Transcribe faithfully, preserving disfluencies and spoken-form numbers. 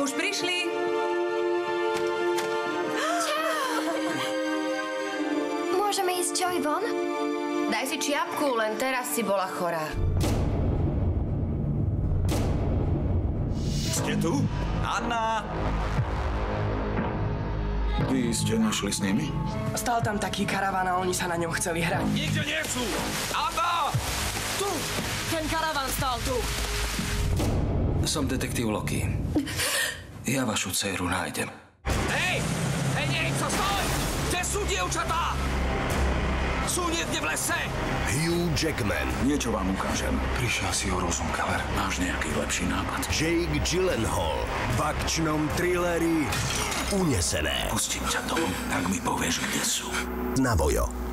Už prišli. Môžeme ísť Joy von? Daj si čiapku, len teraz si bola chorá. Ste tu? Anna! Vy ste nešli s nimi? Stal tam taký karaván a oni sa na ňom chceli hrať. Nikde nie sú! Anna! Tu! Ten karaván stal tu! Som detektív Loki. Ja vašu dceru nájdem. Hej! Hej, niekto, stoj! Kde sú dievčatá? Sú niekde v lese? Hugh Jackman. Niečo vám ukážem. Prišiel si o rozum, Keller. Máš nejaký lepší nápad? Jake Gyllenhaal. V akčnom thrilleri Unesené. Pustím ťa tomu, tak mi povieš, kde sú. Na Vojo.